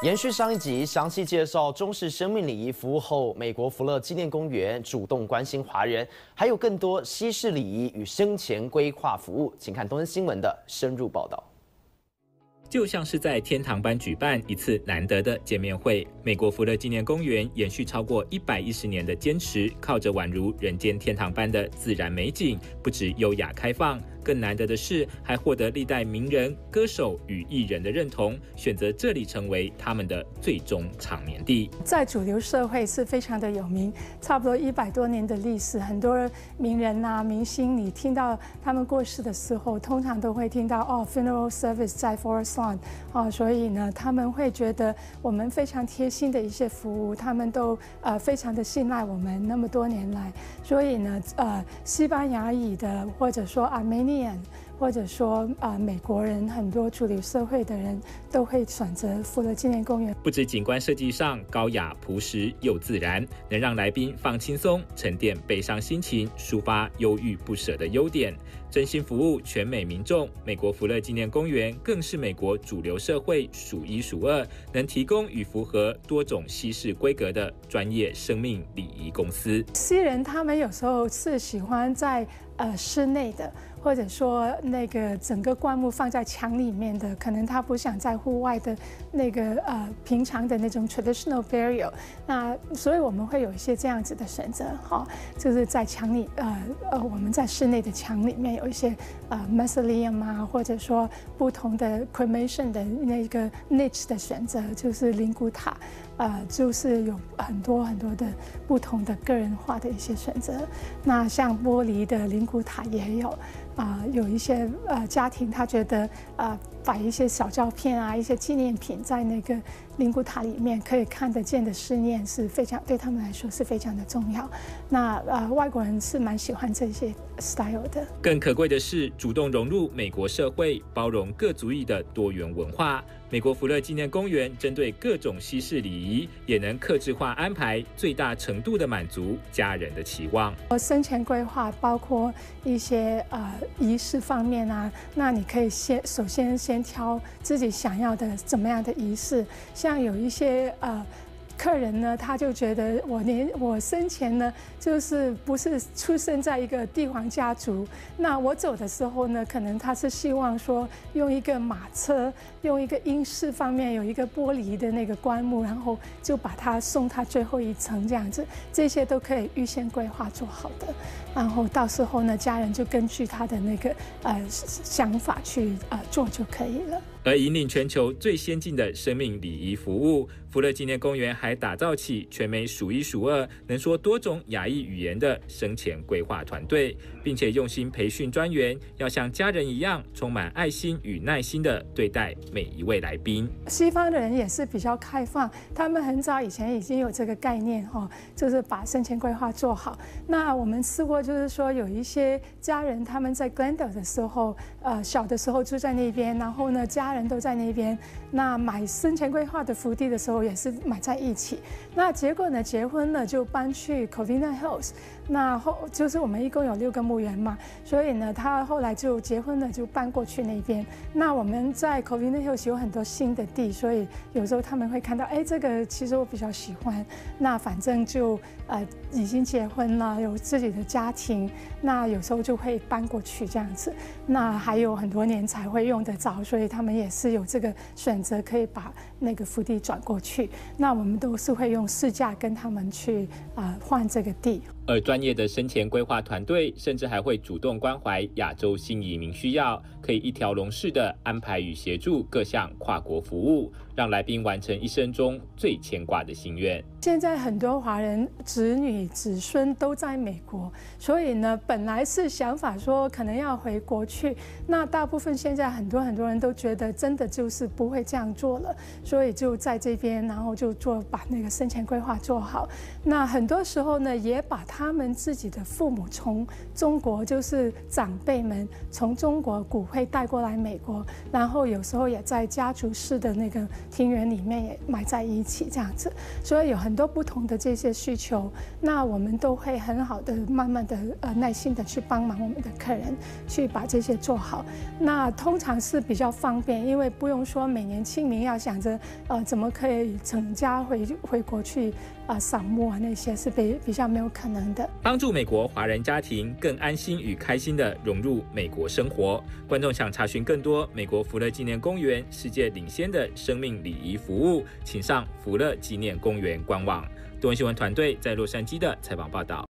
延续上一集，详细介绍中式生命礼仪服务后，美国福乐纪念公园主动关心华人，还有更多西式礼仪与生前规划服务，请看东森新闻的深入报道。 就像是在天堂般举办一次难得的见面会，美国福乐纪念公园延续超过110年的坚持，靠着宛如人间天堂般的自然美景，不止优雅开放，更难得的是还获得历代名人、歌手与艺人的认同，选择这里成为他们的最终长眠地。 在主流社会是非常的有名，差不多100多年的历史，很多名人啊、明星，你听到他们过世的时候，通常都会听到funeral service 在 Forest Lawn 所以呢，他们会觉得我们非常贴心的一些服务，他们都非常的信赖我们那么多年来，所以呢，西班牙裔的或者说 Armenian。或者说美国人很多主流社会的人都会选择福乐纪念公园。 不止景观设计上高雅朴实又自然，能让来宾放轻松、沉淀悲伤心情、抒发忧郁不舍的优点，真心服务全美民众。美国福乐纪念公园更是美国主流社会数一数二，能提供与符合多种西式规格的专业生命礼仪公司。 西人他们有时候是喜欢在室内的，或者说那个整个灌木放在墙里面的，可能他不想在户外的那个平常的那种 traditional burial， 那所以我们会有一些这样子的选择，就是在墙里我们在室内的墙里面有一些mausoleum 啊，或者说不同的 cremation 的那个 niche 的选择，就是灵骨塔。就是有很多的不同的个人化的一些选择。那像玻璃的灵骨塔也有，有一些家庭他觉得摆一些小照片啊，一些纪念品在那个灵骨塔里面可以看得见的思念是非常对他们来说是非常的重要。那外国人是蛮喜欢这些 style 的。 更可贵的是，主动融入美国社会，包容各族裔的多元文化。美国福乐纪念公园针对各种西式礼仪，也能客制化安排，最大程度的满足家人的期望。 生前规划包括一些仪式方面啊，那你可以首先挑自己想要的怎么样的仪式，像有一些客人呢，他就觉得我生前呢，就是不是出生在一个帝王家族，那我走的时候呢，可能他是希望说用一个马车，用一个英式方面有一个玻璃的那个棺木，然后就把他送他最后一程这样子，这些都可以预先规划做好的，然后到时候呢，家人就根据他的那个想法去做就可以了。 而引领全球最先进的生命礼仪服务，福乐纪念公园还打造起全美数一数二能说多种亚裔语言的生前规划团队，并且用心培训专员，要像家人一样充满爱心与耐心地对待每一位来宾。 西方的人也是比较开放，他们很早以前已经有这个概念就是把生前规划做好。那我们试过，就是说有一些家人他们在 Glendale 的时候，小的时候住在那边，然后呢家人都在那边，那买生前规划的福地的时候也是买在一起。那结果呢，结婚了就搬去 Covina Hills， 那就是我们一共有6个墓园嘛，所以呢，他后来就结婚了，就搬过去那边。那我们在 Covina Hills 有很多新的地，所以有时候他们会看到，这个其实我比较喜欢。那反正就已经结婚了，有自己的家庭，那有时候就会搬过去这样子。那还有很多年才会用得着，所以他们也是有这个选择，可以把那个福地转过去。那我们都是会用市价跟他们去换这个地。 而专业的生前规划团队甚至还会主动关怀亚洲新移民需要，可以一条龙式的安排与协助各项跨国服务，让来宾完成一生中最牵挂的心愿。 现在很多华人子女子孙都在美国，所以呢，本来是想法说可能要回国去，那大部分现在很多人都觉得真的就是不会这样做了，所以就在这边，然后就把那个生前规划做好。那很多时候呢，也把他们自己的父母从中国就是长辈们从中国骨灰带过来美国，然后有时候也在家族式的那个庭园里面也埋在一起这样子，所以有很多不同的这些需求，那我们都会很好的慢慢的耐心的去帮忙我们的客人去把这些做好。那通常是比较方便，因为不用说每年清明要想着怎么可以整家回国去扫墓啊，那些是比较没有可能的。 帮助美国华人家庭更安心与开心的融入美国生活。观众想查询更多美国福乐纪念公园世界领先的生命礼仪服务，请上福乐纪念公园官网。多闻新闻团队在洛杉矶的采访报道。